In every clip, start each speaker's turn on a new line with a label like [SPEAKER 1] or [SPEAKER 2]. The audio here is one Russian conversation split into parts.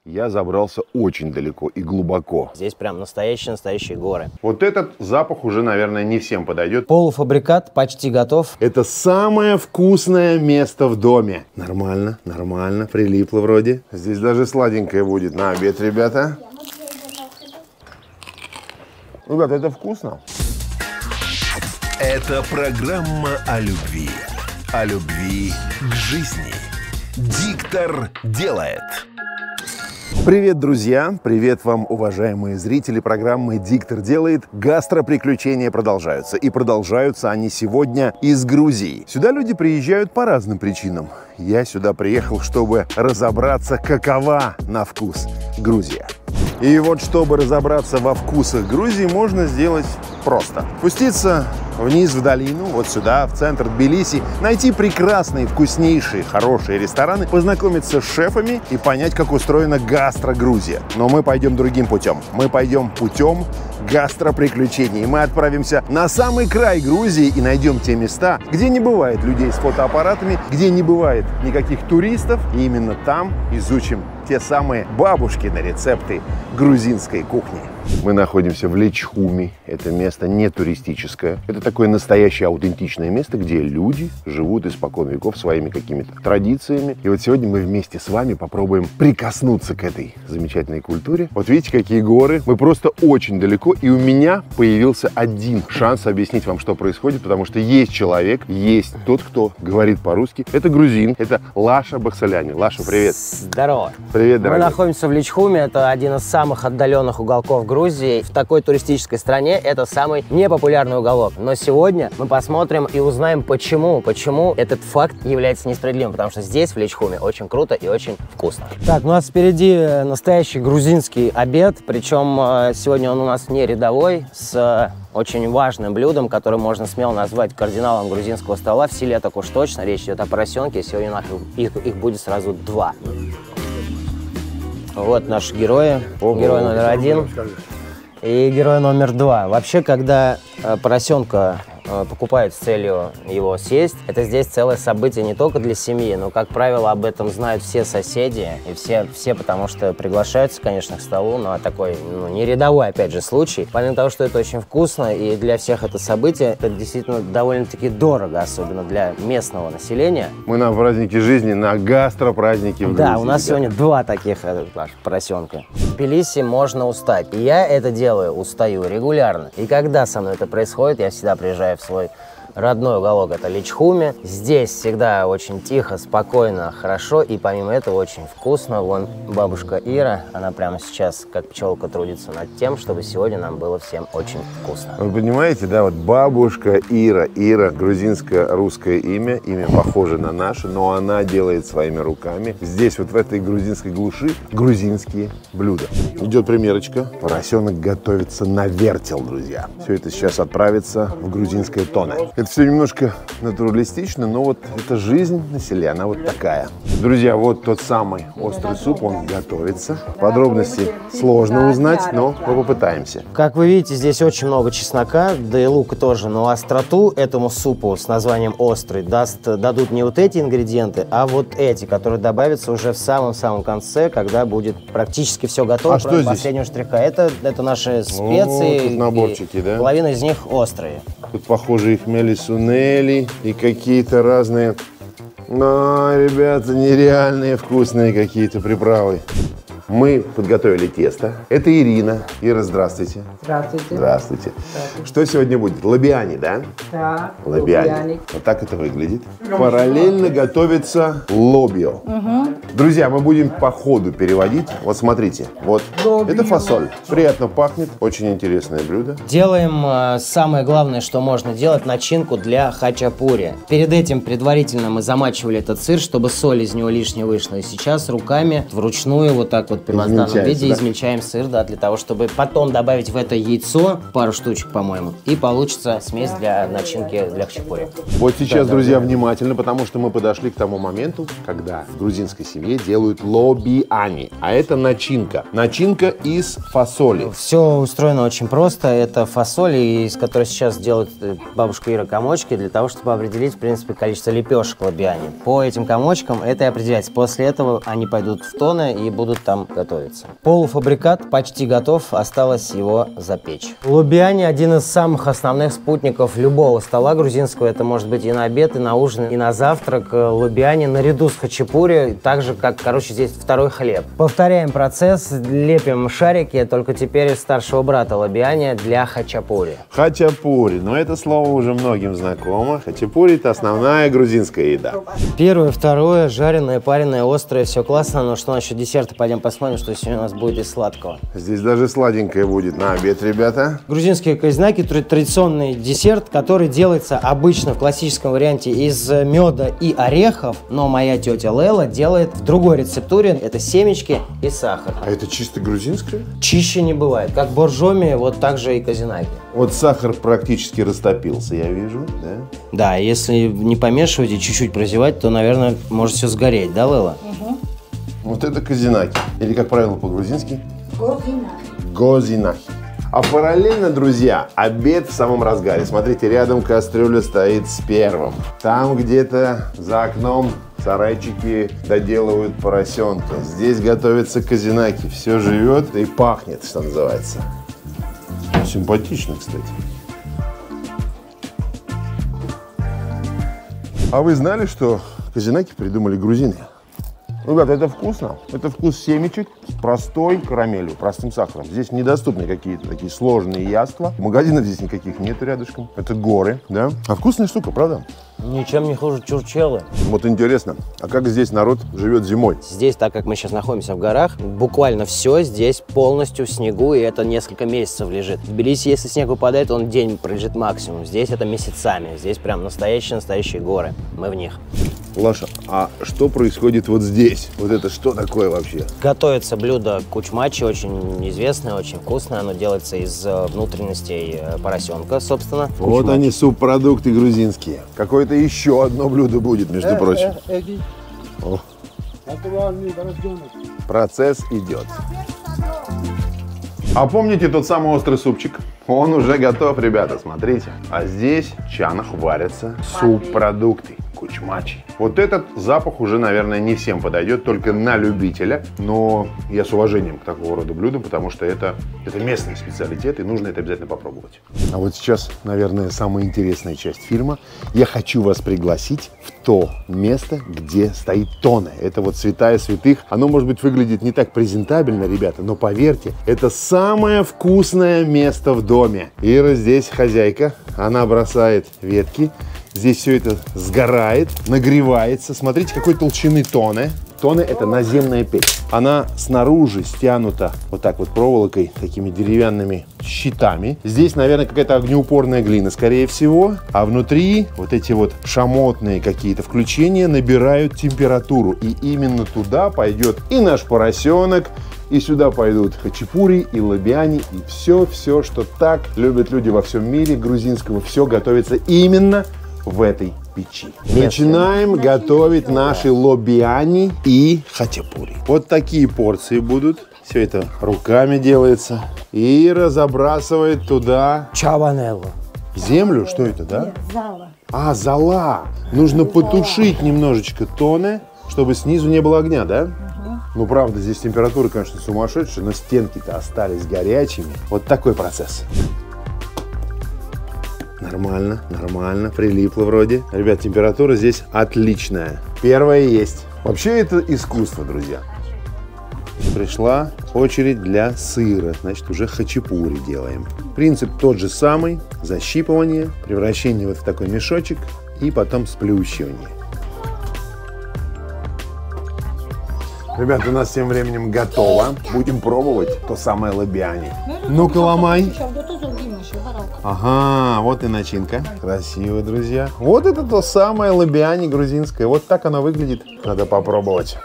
[SPEAKER 1] я забрался очень далеко и глубоко.
[SPEAKER 2] Здесь прям настоящие горы.
[SPEAKER 1] Вот этот запах уже, наверное, не всем подойдет.
[SPEAKER 2] Полуфабрикат почти готов.
[SPEAKER 1] Это самое вкусное место в доме. Нормально, нормально, прилипло вроде. Здесь даже сладенькое будет на обед, ребята. Ребят, это вкусно.
[SPEAKER 3] Это программа о любви. О любви к жизни. Диктор делает.
[SPEAKER 1] Привет, друзья! Привет вам, уважаемые зрители программы «Диктор делает». Гастроприключения продолжаются. И продолжаются они сегодня из Грузии. Сюда люди приезжают по разным причинам. Я сюда приехал, чтобы разобраться, какова на вкус Грузия. И вот, чтобы разобраться во вкусах Грузии, можно сделать просто. Спуститься вниз в долину, вот сюда, в центр Тбилиси, найти прекрасные, вкуснейшие, хорошие рестораны, познакомиться с шефами и понять, как устроена гастро-Грузия. Но мы пойдем другим путем. Мы пойдем путем гастроприключений. Мы отправимся на самый край Грузии и найдем те места, где не бывает людей с фотоаппаратами, где не бывает никаких туристов. И именно там изучим те самые бабушкины рецепты грузинской кухни. Мы находимся в Лечхуме. Это место не туристическое. Это такое настоящее аутентичное место, где люди живут испокон веков своими какими-то традициями. И вот сегодня мы вместе с вами попробуем прикоснуться к этой замечательной культуре. Вот видите, какие горы. Мы просто очень далеко. И у меня появился один шанс объяснить вам, что происходит, потому что есть человек, есть тот, кто говорит по-русски. Это грузин, это Лаша Баксаляни. Лаша, привет.
[SPEAKER 2] Здорово.
[SPEAKER 1] Привет, дорогой.
[SPEAKER 2] Мы находимся в Лечхуме. Это один из самых отдаленных уголков Грузии. В такой туристической стране это самый непопулярный уголок. Но сегодня мы посмотрим и узнаем, почему этот факт является несправедливым. Потому что здесь, в Лечхуме, очень круто и очень вкусно. Так, у нас впереди настоящий грузинский обед. Причем сегодня он у нас не рядовой, с очень важным блюдом, которое можно смело назвать кардиналом грузинского стола. В селе так уж точно. Речь идет о поросенке. Сегодня у нас их будет сразу два. Вот наши герои.
[SPEAKER 1] Ого,
[SPEAKER 2] герой номер один и герой номер два. Вообще, когда поросенка покупают с целью его съесть, это здесь целое событие не только для семьи, но, как правило, об этом знают все соседи и все, потому что приглашаются, конечно, к столу, но такой не рядовой, опять же, случай. Помимо того, что это очень вкусно и для всех это событие, это действительно довольно-таки дорого, особенно для местного населения.
[SPEAKER 1] Мы на празднике жизни, на гастропразднике в Грузии.
[SPEAKER 2] Да, у нас сегодня два таких поросенка. В Тбилиси можно устать. И я это делаю, устаю регулярно. И когда со мной это происходит, я всегда приезжаю в свой родной уголок, это Лечхуме. Здесь всегда очень тихо, спокойно, хорошо, и помимо этого очень вкусно. Вон бабушка Ира, она прямо сейчас, как пчелка, трудится над тем, чтобы сегодня нам было всем очень вкусно.
[SPEAKER 1] Вы понимаете, да, вот бабушка Ира. Ира, грузинское русское имя похоже на наше, но она делает своими руками. Здесь вот в этой грузинской глуши грузинские блюда. Идет примерочка. Поросенок готовится на вертел, друзья. Все это сейчас отправится в грузинское тоне. Это все немножко натуралистично, но вот эта жизнь на селе, она вот такая. Друзья, вот тот самый острый суп, он готовится. Подробности сложно узнать, но мы попытаемся.
[SPEAKER 2] Как вы видите, здесь очень много чеснока, да и лука тоже, но остроту этому супу с названием острый дадут не вот эти ингредиенты, а вот эти, которые добавятся уже в самом-самом конце, когда будет практически все готово.
[SPEAKER 1] А что здесь?
[SPEAKER 2] Последнего штриха. Это наши специи.
[SPEAKER 1] Тут наборчики, да?
[SPEAKER 2] Половина из них острые.
[SPEAKER 1] Тут, похоже, и хмели-сунели, и какие-то разные, ребята, нереальные вкусные какие-то приправы. Мы подготовили тесто. Это Ирина. Ира, здравствуйте.
[SPEAKER 4] Здравствуйте.
[SPEAKER 1] Здравствуйте. Что сегодня будет? Лобиани, да?
[SPEAKER 4] Да.
[SPEAKER 1] Лобиани. Вот так это выглядит. Параллельно готовится лобио. Друзья, мы будем по ходу переводить. Вот смотрите. Вот.
[SPEAKER 4] Лобио.
[SPEAKER 1] Это фасоль. Приятно пахнет. Очень интересное блюдо.
[SPEAKER 2] Делаем самое главное, что можно делать, начинку для хачапури. Перед этим предварительно мы замачивали этот сыр, чтобы соль из него лишнее вышла. И сейчас руками вручную вот так вот в первозданном виде измельчаем сыр, да, для того, чтобы потом добавить в это яйцо, пару штучек, по-моему, и получится смесь для начинки для хачапури.
[SPEAKER 1] Вот сейчас, друзья, внимательно, потому что мы подошли к тому моменту, когда в грузинской семье делают лобиани, а это начинка. Начинка из фасоли.
[SPEAKER 2] Все устроено очень просто. Это фасоль, из которой сейчас делает бабушка Ира комочки, для того, чтобы определить, в принципе, количество лепешек лобиани. По этим комочкам это и определяется. После этого они пойдут в тоны и будут там нам готовится. Полуфабрикат почти готов, осталось его запечь. Лубиани – один из самых основных спутников любого стола грузинского. Это может быть и на обед, и на ужин, и на завтрак. Лубиани наряду с хачапури, так же, как, короче, здесь второй хлеб. Повторяем процесс, лепим шарики, только теперь из старшего брата лубиани для хачапури.
[SPEAKER 1] Хачапури, но это слово уже многим знакомо. Хачапури – это основная грузинская еда.
[SPEAKER 2] Первое, второе, жареное, пареное, острое, все классно, но что насчет десерта? Пойдем посмотрим, что сегодня у нас будет из сладкого.
[SPEAKER 1] Здесь даже сладенькое будет на обед, ребята.
[SPEAKER 2] Грузинские козинаки – традиционный десерт, который делается обычно в классическом варианте из меда и орехов, но моя тетя Лейла делает в другой рецептуре. Это семечки и сахар.
[SPEAKER 1] А это чисто грузинское?
[SPEAKER 2] Чище не бывает. Как боржоми, вот так же и козинаки.
[SPEAKER 1] Вот сахар практически растопился, я вижу, да?
[SPEAKER 2] Да, если не помешивать и чуть-чуть прозевать, то, наверное, может все сгореть, да, Лейла?
[SPEAKER 4] Угу.
[SPEAKER 1] Вот это козинаки. Или, как правило, по-грузински?
[SPEAKER 4] Гозинахи.
[SPEAKER 1] Гозинахи. А параллельно, друзья, обед в самом разгаре. Смотрите, рядом кастрюля стоит с первым. Там где-то за окном сарайчики доделывают поросенка. Здесь готовятся козинаки. Все живет и пахнет, что называется. Симпатично, кстати. А вы знали, что козинаки придумали грузины? Ребята, это вкусно. Это вкус семечек с простой карамелью, простым сахаром. Здесь недоступны какие-то такие сложные яства. Магазинов здесь никаких нету рядышком. Это горы, да? А вкусная штука, правда?
[SPEAKER 2] Ничем не хуже чурчелы.
[SPEAKER 1] Вот интересно, а как здесь народ живет зимой?
[SPEAKER 2] Здесь, так как мы сейчас находимся в горах, буквально все здесь полностью в снегу, и это несколько месяцев лежит. В Тбилиси, если снег выпадает, он день пролежит максимум. Здесь это месяцами. Здесь прям настоящие горы. Мы в них.
[SPEAKER 1] Лаша, а что происходит вот здесь? Вот это что такое вообще?
[SPEAKER 2] Готовится блюдо кучмачи, очень известное, очень вкусное. Оно делается из внутренностей поросенка, собственно.
[SPEAKER 1] Вот они, субпродукты грузинские. Какое-то еще одно блюдо будет, между прочим. О. Процесс идет. А помните тот самый острый супчик? Он уже готов, ребята, смотрите. А здесь в чанах варятся субпродукты. Кучмачи. Вот этот запах уже, наверное, не всем подойдет, только на любителя. Но я с уважением к такого рода блюдам, потому что это местный специалитет, и нужно это обязательно попробовать. А вот сейчас, наверное, самая интересная часть фильма. Я хочу вас пригласить в то место, где стоит Тоне. Это вот святая святых. Оно, может быть, выглядит не так презентабельно, ребята, но поверьте, это самое вкусное место в доме. Ира здесь хозяйка, она бросает ветки. Здесь все это сгорает, нагревается. Смотрите, какой толщины Тоне. Тоне – это наземная печь. Она снаружи стянута вот так вот проволокой, такими деревянными щитами. Здесь, наверное, какая-то огнеупорная глина, скорее всего. А внутри вот эти вот шамотные какие-то включения набирают температуру. И именно туда пойдет и наш поросенок, и сюда пойдут хачапури, и лубиани, и все, что так любят люди во всем мире грузинского. Все готовится именно в этой печи. Начинаем готовить наши лубиани и хачапури. Вот такие порции будут. Все это руками делается. Ира забрасывает туда
[SPEAKER 2] Чаванелло.
[SPEAKER 1] землю. Что это, да?
[SPEAKER 4] Нет, зала.
[SPEAKER 1] А, зола. Нужно потушить немножечко Тоне, чтобы снизу не было огня, да? Ну, правда, здесь температура, конечно, сумасшедшая, но стенки-то остались горячими. Вот такой процесс. Нормально, нормально, прилипло вроде. Ребят, температура здесь отличная. Первая есть. Вообще это искусство, друзья. Пришла очередь для сыра. Значит, уже хачапури делаем. Принцип тот же самый. Защипывание, превращение вот в такой мешочек и потом сплющивание. Ребят, у нас тем временем готово. Будем пробовать то самое лубиани. Ну-ка, ломай. Ага, вот и начинка. Красиво, друзья. Вот это то самое лубиани грузинское. Вот так оно выглядит. Надо попробовать.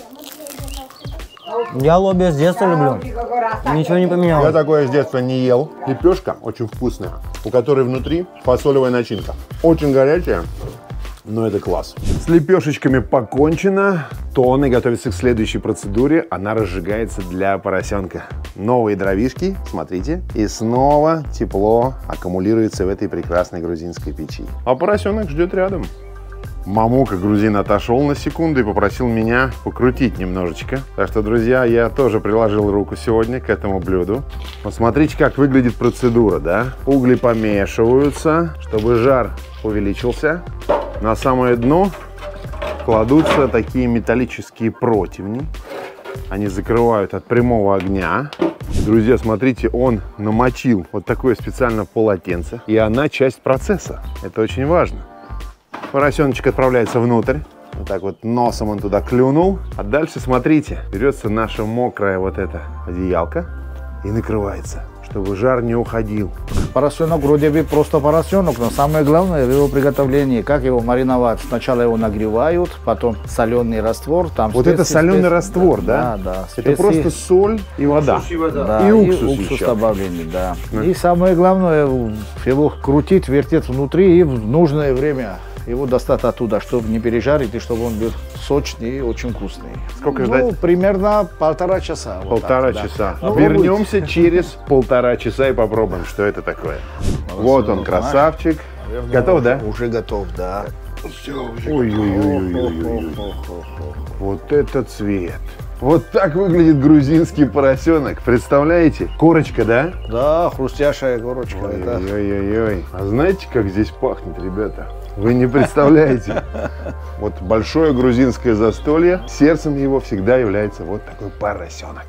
[SPEAKER 2] Я лоби с детства люблю. Ничего не
[SPEAKER 1] Я
[SPEAKER 2] поменялось.
[SPEAKER 1] такое с детства не ел. Лепешка очень вкусная, у которой внутри фасолевая начинка. Очень горячая. Но это класс. С лепешечками покончено. Тоне готовится к следующей процедуре. Она разжигается для поросенка. Новые дровишки, смотрите. И снова тепло аккумулируется в этой прекрасной грузинской печи. А поросенок ждет рядом. Мамука, грузин, отошел на секунду и попросил меня покрутить немножечко. Так что, друзья, я тоже приложил руку сегодня к этому блюду. Посмотрите, как выглядит процедура, да? Угли помешиваются, чтобы жар увеличился. На самое дно кладутся такие металлические противни. Они закрывают от прямого огня. Друзья, смотрите, он намочил вот такое специально полотенце. И она часть процесса. Это очень важно. Поросеночек отправляется внутрь. Вот так вот носом он туда клюнул. А дальше, смотрите, берется наша мокрая вот эта одеялка и накрывается, чтобы жар не уходил.
[SPEAKER 4] Поросенок вроде бы просто поросенок, но самое главное в его приготовлении, как его мариновать. Сначала его нагревают, потом соленый раствор. Там
[SPEAKER 1] Вот это соленый раствор, да?
[SPEAKER 4] Да, да.
[SPEAKER 1] Это просто соль и вода.
[SPEAKER 4] Да,
[SPEAKER 1] и уксус еще.
[SPEAKER 4] добавленный, да. И самое главное, его крутить, вертеть внутри и в нужное время его достать оттуда, чтобы не пережарить и чтобы он был сочный и очень вкусный.
[SPEAKER 1] Сколько ждать?
[SPEAKER 4] Примерно 1,5 часа.
[SPEAKER 1] Полтора часа. Вернемся через 1,5 часа и попробуем, что это такое. Вот он, красавчик. Готов, да?
[SPEAKER 4] Уже готов, да.
[SPEAKER 1] Ой-ой-ой. Вот это цвет. Вот так выглядит грузинский поросенок. Представляете? Корочка, да?
[SPEAKER 4] Да, хрустящая корочка.
[SPEAKER 1] Ой-ой-ой. А знаете, как здесь пахнет, ребята? Вы не представляете. Вот большое грузинское застолье, сердцем его всегда является вот такой поросенок.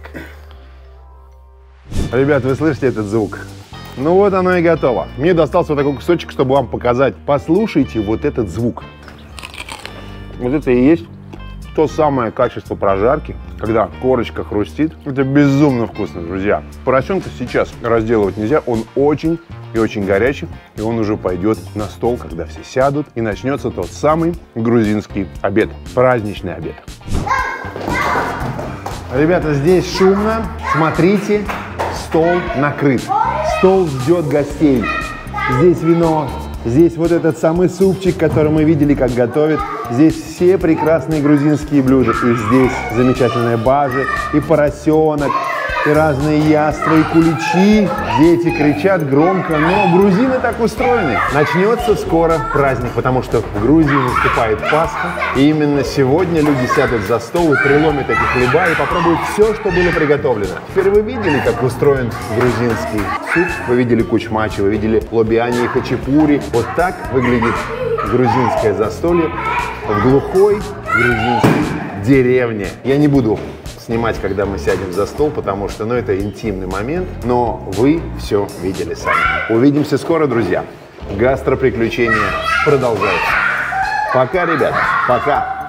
[SPEAKER 1] Ребят, вы слышите этот звук? Ну вот оно и готово. Мне достался вот такой кусочек, чтобы вам показать. Послушайте вот этот звук. Вот это и есть то самое качество прожарки, когда корочка хрустит. Это безумно вкусно, друзья. Поросенка сейчас разделывать нельзя, он очень и очень горячий, и он уже пойдет на стол, когда все сядут, и начнется тот самый грузинский обед, праздничный обед. Ребята, здесь шумно, смотрите, стол накрыт, стол ждет гостей. Здесь вино, здесь вот этот самый супчик, который мы видели, как готовят. Здесь все прекрасные грузинские блюда. И здесь замечательная бажи, и поросенок, и разные яства, и куличи. Дети кричат громко, но грузины так устроены. Начнется скоро праздник, потому что в Грузии наступает Пасха. И именно сегодня люди сядут за стол и преломят эти хлеба и попробуют все, что было приготовлено. Теперь вы видели, как устроен грузинский суп? Вы видели кучмачи, вы видели лобиани и хачапури. Вот так выглядит грузинское застолье в глухой грузинской деревне. Я не буду снимать, когда мы сядем за стол, потому что, ну, это интимный момент, но вы все видели сами. Увидимся скоро, друзья. Гастроприключения продолжаются. Пока, ребята, пока.